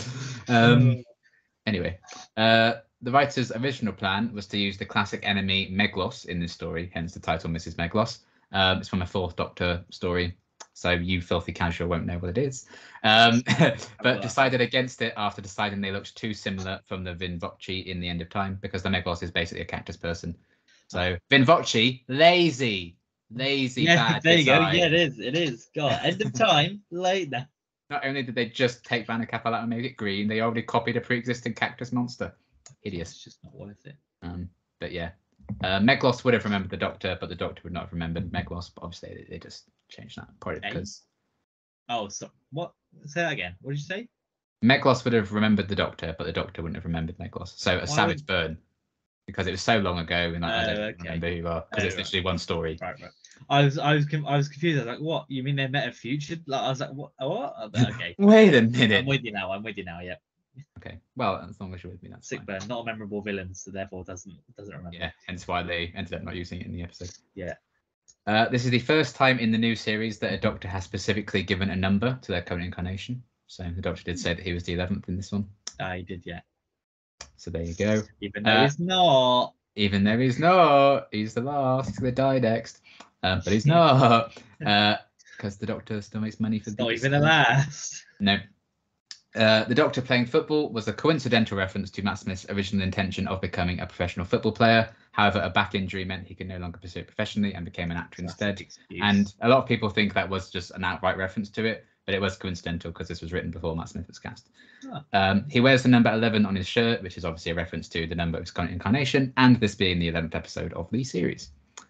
Anyway, the writer's original plan was to use the classic enemy Meglos in this story, hence the title Mrs. Meglos. It's from a Fourth Doctor story, so you filthy casual won't know what it is. But decided against it after deciding they looked too similar from the Vin Voce in The End of Time, because the Meglos is basically a cactus person. So Vin Voce, lazy, bad there you design. go. Yeah, it is. God, End of Time, late now. Not only did they just take Vanna Kappa out and make it green, they already copied a pre-existing cactus monster. Hideous. It's just not worth it. But yeah, Meglos would have remembered the Doctor, but the Doctor would not have remembered Meglos. But obviously, they just changed that probably because. Oh, so what? Say that again. What did you say? Meglos would have remembered the Doctor, but the Doctor wouldn't have remembered Meglos. So a savage burn, because it was so long ago, and I don't remember who you are, because it's literally one story. Right. I was confused. I was like, what? You mean they met a future? Like, I was like, what? Okay. Wait a minute. I'm with you now. Yeah. Okay. Well, as long as you're with me, that's Sick fine. burn, not a memorable villain, so therefore doesn't remember. Yeah, hence why they ended up not using it in the episode. Yeah. This is the first time in the new series that a Doctor has specifically given a number to their current incarnation. So the Doctor did say that he was the 11th in this one. He did, yeah. So there you go. Even though he's not. Even though he's not. He's the last. He's going to die next. But he's not. Because the Doctor still makes money for the not even the last. No. The Doctor playing football was a coincidental reference to Matt Smith's original intention of becoming a professional football player. However, a back injury meant he could no longer pursue it professionally and became an actor instead. And a lot of people think that was just an outright reference to it, but it was coincidental because this was written before Matt Smith was cast. He wears the number 11 on his shirt, which is obviously a reference to the number of his current incarnation, and this being the 11th episode of the series.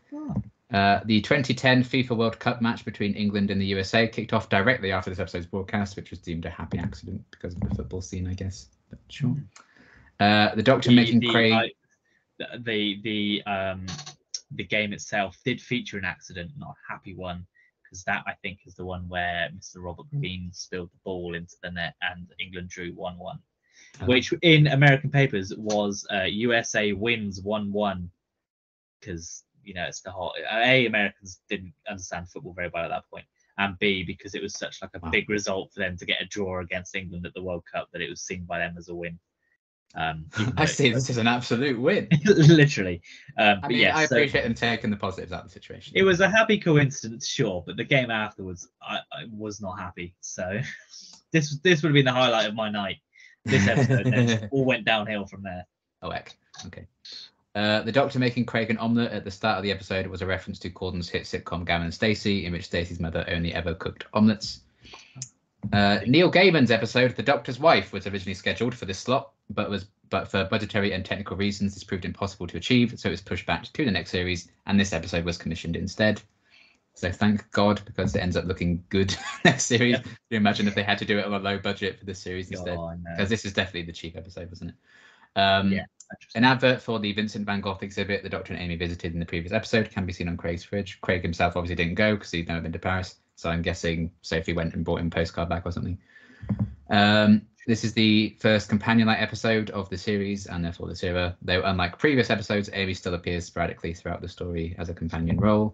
The 2010 FIFA World Cup match between England and the USA kicked off directly after this episode's broadcast, which was deemed a happy accident because of the football scene, I guess. But sure. The Doctor making Craig. The game itself did feature an accident, not a happy one, because that I think is the one where Mr. Robert Green spilled the ball into the net and England drew 1-1, which in American papers was USA wins 1-1 because. It's the whole Americans didn't understand football very well at that point, and B, because it was such like a big result for them to get a draw against England at the World Cup that it was seen by them as a win. I see this is an absolute win. Literally. I appreciate them taking the positives out of the situation. It was a happy coincidence, sure, but the game afterwards, I was not happy. So this would have been the highlight of my night. This episode, then just all went downhill from there. Oh, heck. Okay. The Doctor making Craig an omelette at the start of the episode was a reference to Corden's hit sitcom Gavin and Stacey, in which Stacey's mother only ever cooked omelettes. Neil Gaiman's episode, The Doctor's Wife, was originally scheduled for this slot, but for budgetary and technical reasons, this proved impossible to achieve, so it was pushed back to the next series, and this episode was commissioned instead. So thank God, because it ends up looking good next series. Yeah. Can you imagine if they had to do it on a low budget for this series instead? Because this is definitely the cheap episode, wasn't it? An advert for the Vincent van Gogh exhibit the Doctor and Amy visited in the previous episode can be seen on Craig's fridge. Craig himself obviously didn't go because he'd never been to Paris, so I'm guessing Sophie went and brought him a postcard back or something. This is the first companion-like episode of the series, and therefore this era. Though unlike previous episodes, Amy still appears sporadically throughout the story as a companion role.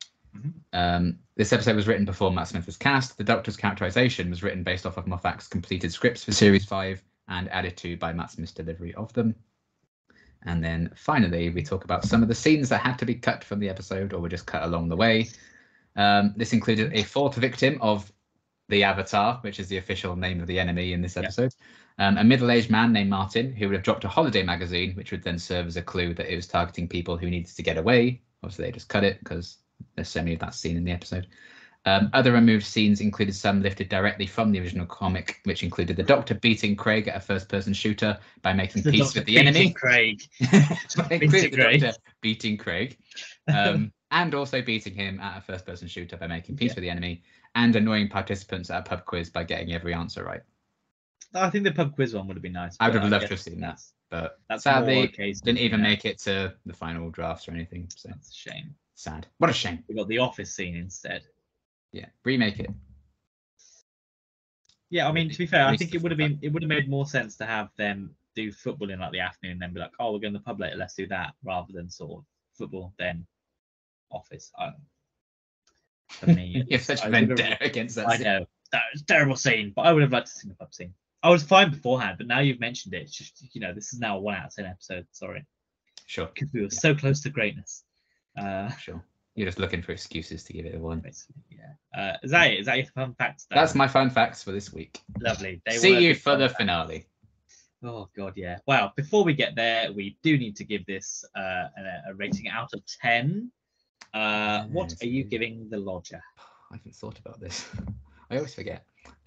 This episode was written before Matt Smith was cast. The Doctor's characterization was written based off of Moffat's completed scripts for Series 5 and added to by Matt Smith's delivery of them. And then finally, we talk about some of the scenes that had to be cut from the episode or were just cut along the way. This included a fourth victim of the Avatar, which is the official name of the enemy in this episode. A middle-aged man named Martin, who would have dropped a holiday magazine, which would then serve as a clue that it was targeting people who needed to get away. Obviously, they just cut it because there's so many of that scene in the episode. Other removed scenes included some lifted directly from the original comic, which included the Doctor beating Craig at a first-person shooter by making peace with the enemy. Craig. Included the Doctor beating Craig, and also beating him at a first-person shooter by making peace with the enemy, and annoying participants at a pub quiz by getting every answer right. I think the pub quiz one would have been nice. I would have loved to have seen that, but sadly didn't even make it to the final drafts or anything. So that's a shame. Sad. What a shame. We got the Office scene instead. Yeah, remake it. Yeah, I mean, to be fair, I think it would have made more sense to have them do football in like the afternoon and then be like, oh, we're going to the pub later, let's do that, rather than sort of football then Office. For me, you're such a vendetta against that. I know that was a terrible scene, but I would have liked to see the pub scene. I was fine beforehand, but now you've mentioned it. It's just, this is now a 1 out of 10 episode. Sorry. Sure. Because we were so close to greatness. Sure. You're just looking for excuses to give it a 1. Yeah. Is that it? Is that your fun facts? That's my fun facts for this week. Lovely. See you for the finale. Oh God, yeah. Well, before we get there, we do need to give this a rating out of 10. What are you giving The Lodger? I haven't thought about this. I always forget.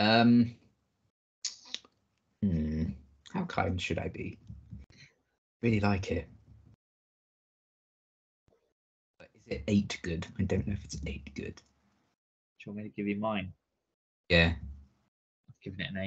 How kind should I be? Really like it. But is it 8 good? I don't know if it's 8 good. Do you want me to give you mine? Yeah. I've given it an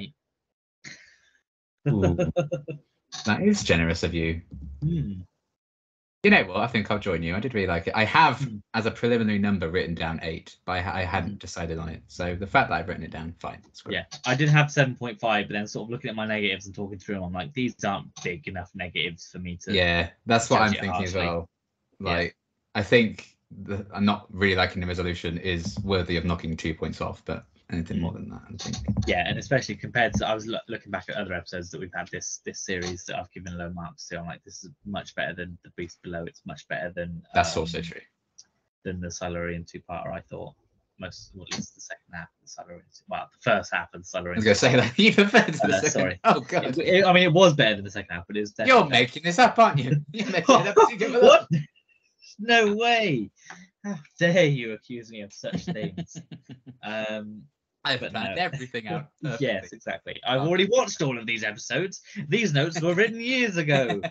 8. Ooh, that is generous of you. You know what? I think I'll join you. I did really like it. I have, as a preliminary number, written down 8, but I hadn't decided on it. So the fact that I've written it down, fine. It's great. Yeah, I did have 7.5, but then sort of looking at my negatives and talking through them, I'm like, these aren't big enough negatives for me to. Yeah, that's what I'm thinking as well. Like, I think I'm not really liking the resolution is worthy of knocking 2 points off, but anything more than that, I think. Yeah, and especially compared to, I was looking back at other episodes that we've had this series that I've given low marks to. I'm like, this is much better than The Beast Below. It's much better than. That's also true. Than the Silurian 2-parter, I thought. At least the second half of the Silurian. Well, the first half of the Silurian. I was going to say that. You prefer to the second. Sorry. Oh, God. I mean, it was better than the second half, but it was You're making this up, aren't you? You're making it up together. What? No way. How dare you accuse me of such things? I've planned everything out. Perfectly. Yes, exactly. I've already watched all of these episodes. These notes were written years ago.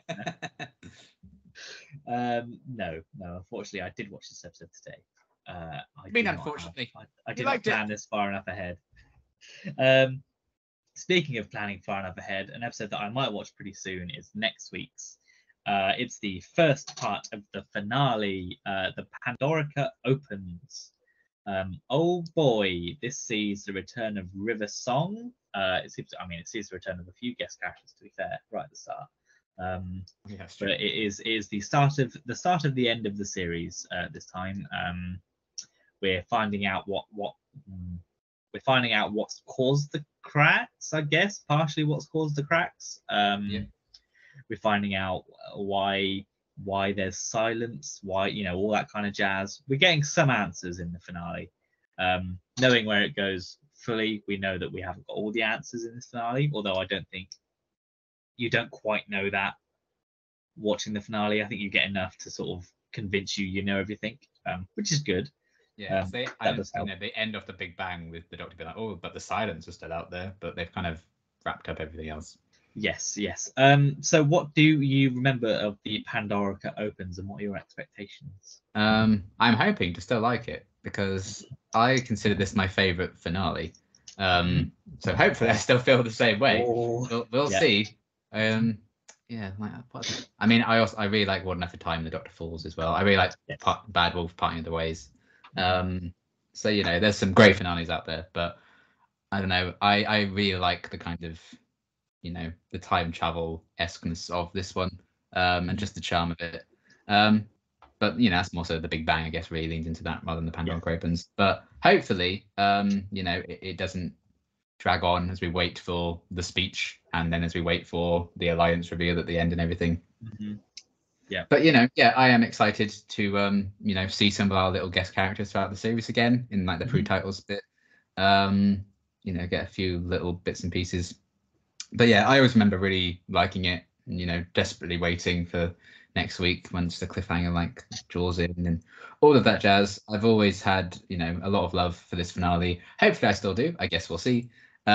No. Unfortunately, I did watch this episode today. Unfortunately, I did not plan this far enough ahead. Speaking of planning far enough ahead, an episode that I might watch pretty soon is next week's. It's the first part of the finale. The Pandorica opens. Oh boy, this sees the return of River Song. It sees the return of a few guest characters, to be fair, right at the start. But it is the start of the end of the series this time. We're finding out what's caused the cracks, I guess, partially what's caused the cracks. We're finding out why there's silence, why, all that kind of jazz. We're getting some answers in the finale. Knowing where it goes fully, we know that we haven't got all the answers in this finale, although I don't think you don't quite know that watching the finale. I think you get enough to sort of convince you know everything, which is good. Yeah, they end off the Big Bang with the Doctor being like, oh, but the silence is still out there, but they've kind of wrapped up everything else. Yes. So what do you remember of the Pandorica opens and what are your expectations? I'm hoping to still like it because I consider this my favourite finale. So hopefully I still feel the same way. We'll see. I really like One Enough a Time, The Doctor Falls as well. I really like Bad Wolf, Parting of the Ways. So there's some great finales out there, but I don't know. I really like the kind of the time travel esqueness of this one, and just the charm of it. But that's more so the Big Bang, I guess, really leans into that rather than the Pandorica opens. But hopefully, it doesn't drag on as we wait for the speech and then as we wait for the alliance reveal at the end and everything. Yeah. But I am excited to see some of our little guest characters throughout the series again in like the pre-titles bit. Get a few little bits and pieces. But yeah, I always remember really liking it, and, desperately waiting for next week once the cliffhanger like draws in and all of that jazz. I've always had, a lot of love for this finale. Hopefully I still do. I guess we'll see.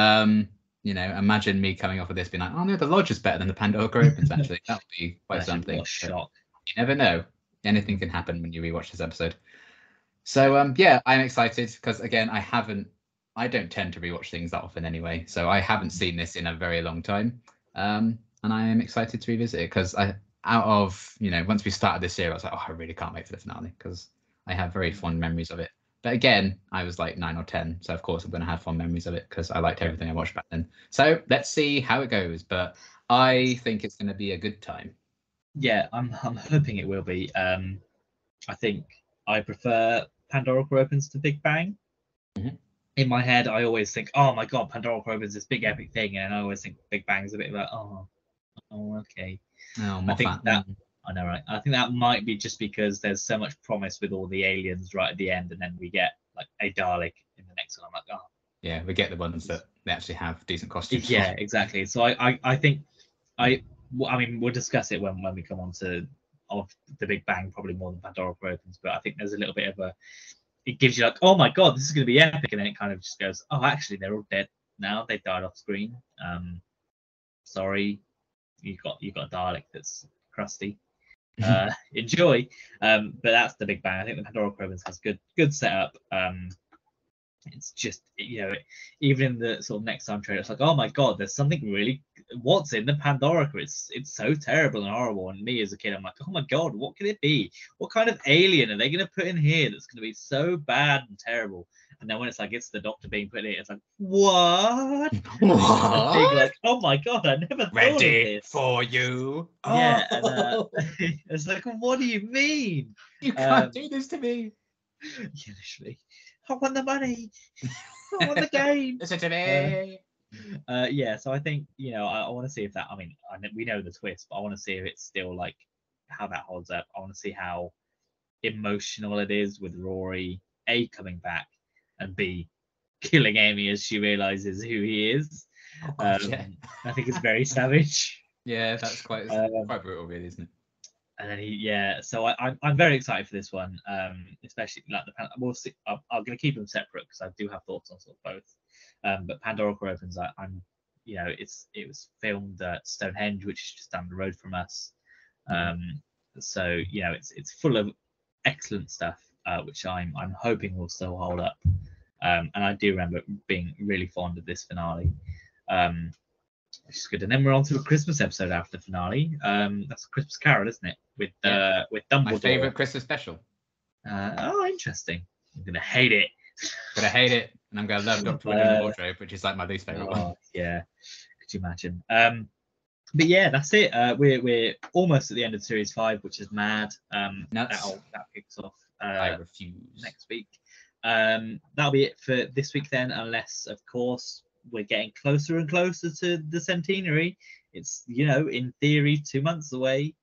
Imagine me coming off of this being like, oh no, the Lodge is better than the Pandora Opens, actually. That would be quite something. What a shock. You never know. Anything can happen when you rewatch this episode. So yeah, I'm excited because again, I don't tend to rewatch things that often anyway, so I haven't seen this in a very long time, and I am excited to revisit it because once we started this year, I was like, oh, I really can't wait for the finale because I have very fond memories of it. But again, I was like 9 or 10, so of course I'm going to have fond memories of it because I liked everything I watched back then. So let's see how it goes, but I think it's going to be a good time. Yeah, I'm hoping it will be. I think I prefer Pandora Opens to Big Bang. Mm-hmm. In my head, I always think, oh my god, Pandora Opens is this big epic thing, and I always think Big Bang's a bit like, oh okay. I think that I know, right? I think that might be just because there's so much promise with all the aliens right at the end, and then we get like a Dalek in the next one. I'm like, oh. Yeah, we get the ones that they actually have decent costumes. Yeah, exactly. So I think I mean we'll discuss it when we come on to of the Big Bang probably more than Pandora Opens, but I think there's a little bit of it gives you like, oh my god, this is going to be epic, and then it kind of just goes, oh, actually they're all dead now. They died off screen. Sorry, you got a Dalek that's crusty. Enjoy. But that's the Big Bang. I think the Pandora Opens has good setup. It's just even in the sort of next time trailer, it's like, oh my god, there's something really. What's in the Pandora? It's so terrible and horrible. And me as a kid, I'm like, oh my god, what could it be? What kind of alien are they going to put in here that's going to be so bad and terrible? And then when it's like it's the Doctor being put in it, it's like, what? Big, like, oh my god, I never thought of this. For you. Yeah, and it's like, what do you mean? You can't do this to me. Yeah, literally. I want the money. I want the game. Listen to me. Yeah, so I think I want to see if that. I mean, we know the twist, but I want to see if it's still like how that holds up. I want to see how emotional it is with Rory A coming back and B killing Amy as she realizes who he is. Oh, God, yeah. I think it's very savage. Yeah, that's quite brutal, really, isn't it? And then so I'm very excited for this one, especially like we'll see. I'm going to keep them separate because I do have thoughts on sort of both. But Pandora Opens, it was filmed at Stonehenge, which is just down the road from us. So it's full of excellent stuff, which I'm hoping will still hold up. And I do remember being really fond of this finale. Which is good. And then we're on to a Christmas episode after the finale. That's a Christmas Carol, isn't it? With Dumbledore. My favourite Christmas special. Interesting. I'm gonna hate it. And I'm gonna love Dr. William's Wardrobe, which is like my least favourite one. Yeah, could you imagine? But yeah, that's it. We're almost at the end of Series 5, which is mad. That kicks off. I refuse. Next week. That'll be it for this week then, unless of course we're getting closer and closer to the centenary. It's in theory 2 months away.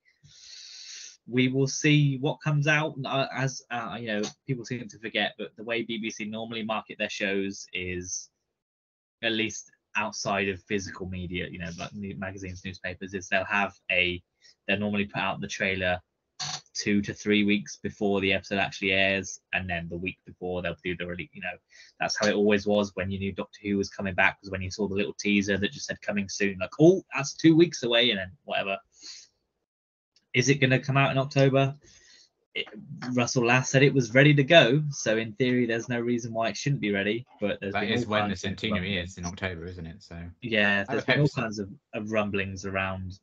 We will see what comes out. As people seem to forget, but the way BBC normally market their shows is, at least outside of physical media, like magazines, newspapers, is they'll normally put out the trailer 2 to 3 weeks before the episode actually airs, and then the week before they'll do the release. That's how it always was when you knew Doctor Who was coming back, was when you saw the little teaser that just said coming soon, like, oh, that's 2 weeks away, and then whatever. Is it going to come out in October? Russell last said it was ready to go, so in theory there's no reason why it shouldn't be ready. But that is when the centenary is in October, isn't it? So yeah, there's been all kinds of rumblings around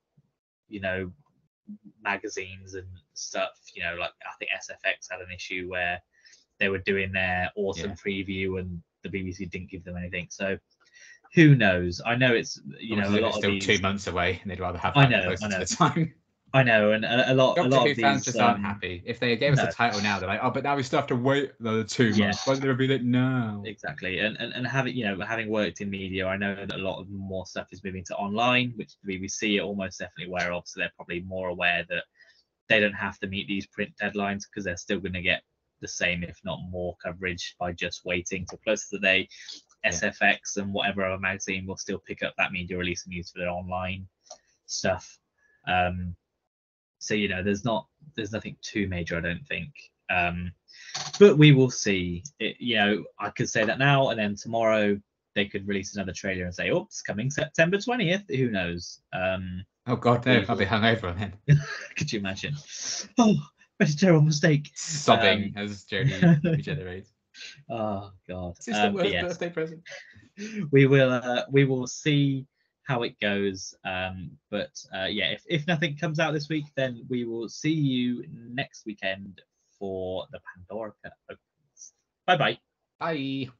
magazines and stuff. Like I think SFX had an issue where they were doing their autumn preview and the BBC didn't give them anything. So who knows? I know it's a lot still of these, 2 months away, and they'd rather have that closer to the time. I know, and a lot Doctor of Who fans these just aren't happy. If they gave us a title now, they're like, oh, but now we still have to wait another 2 months. Why don't they be like, no? Exactly, and having worked in media, I know that a lot of more stuff is moving to online, which the BBC are almost definitely aware of. So they're probably more aware that they don't have to meet these print deadlines because they're still going to get the same, if not more, coverage by just waiting till close to the day. SFX and whatever other magazine will still pick up that media release and use for their online stuff. So there's nothing too major, I don't think. But we will see. I could say that now, and then tomorrow they could release another trailer and say, "Oh, it's coming September 20th." Who knows? Oh God, no! I'll be hungover then. Could you imagine? Oh, what a terrible mistake! Sobbing as Jodie regenerates. Oh God! This is the worst birthday present. We will see how it goes. But if nothing comes out this week, then we will see you next weekend for the Pandora Cut. Bye-bye. Bye.